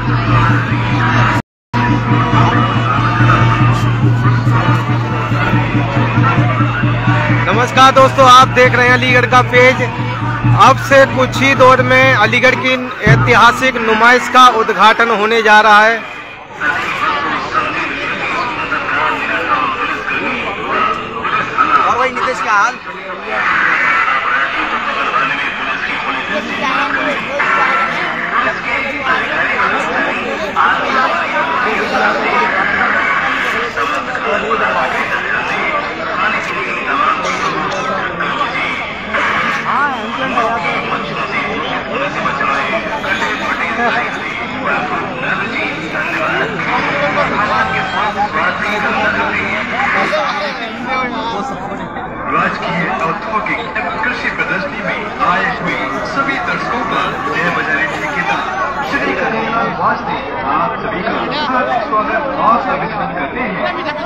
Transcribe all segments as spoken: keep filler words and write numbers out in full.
नमस्कार दोस्तों, आप देख रहे हैं अलीगढ़ का पेज। अब से कुछ ही दौर में अलीगढ़ की ऐतिहासिक नुमाइश का उद्घाटन होने जा रहा है। और भाई नीतीश क्या हाल? राजकीय औद्योगिक एवं कृषि प्रदर्शनी में आए हुए सभी दर्शकों का जय बजाने ठेकेदार श्री कन्हैयालाल वास्ते आप सभी का हार्दिक स्वागत और अभिनंदन करते हैं।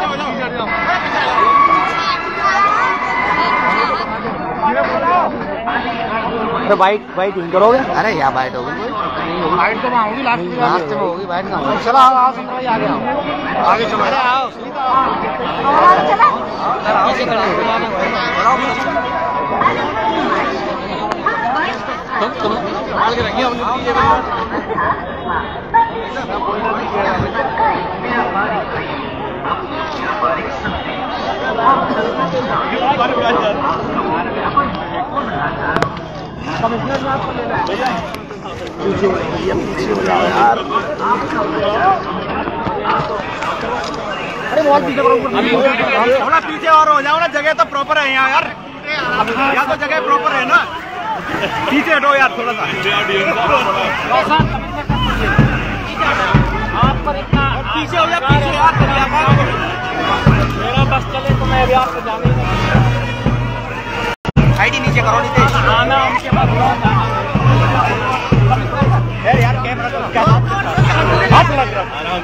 अरे वाइट वाइट इन करोगे? अरे यार वाइट होगी, वाइट तो वहाँ होगी, लास्ट लास्ट में होगी, वाइट ना होगी। चलो आओ आओ सुनो, आगे आओ, आगे चलो, अरे आओ पीछे खड़े तुम तुम आगे रखिए पीछे पीछे हो जाओ यार। अरे बहुत पीछे थोड़ा पीछे और हो जाओ ना, जगह तो प्रॉपर है यहाँ यार, यहाँ तो जगह प्रॉपर है ना, पीछे हटो यार थोड़ा सा। आप पर इतना पीछे हो जाए, पीछे यार मेरा बस चले तो मैं अभी आपको जाने आईडी नीचे करो, नीचे आना उनके बाद यार कैमरा क्या हाथ लग रहा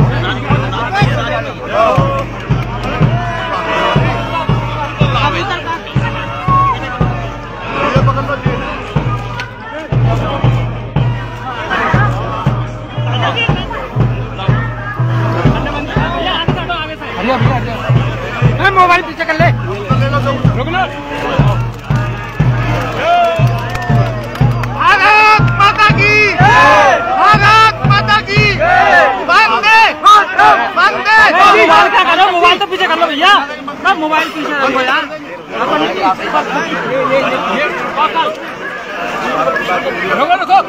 है। मोबाइल पीछे कर ले, रुक लो। भारत माता की, भारत माता की, वंदे वंदे। मोबाइल क्या करो, मोबाइल तो पीछे कर लो भैया, सब मोबाइल पीछे रखो यार। रुको रुको,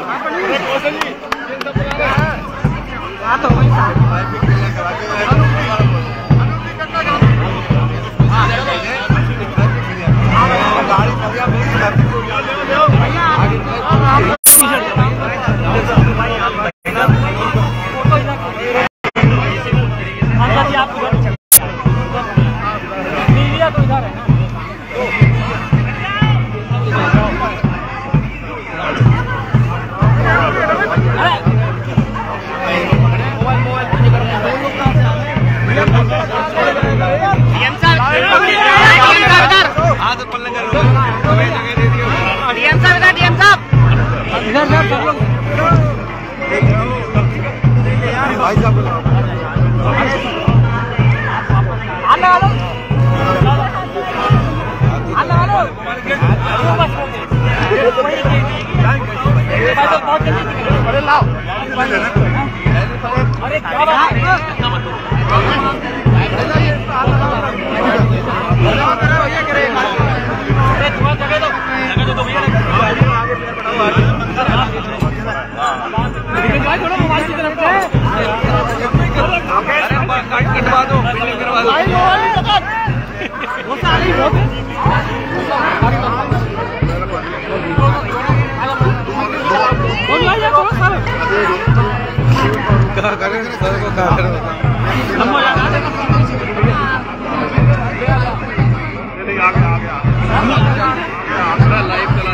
लाइव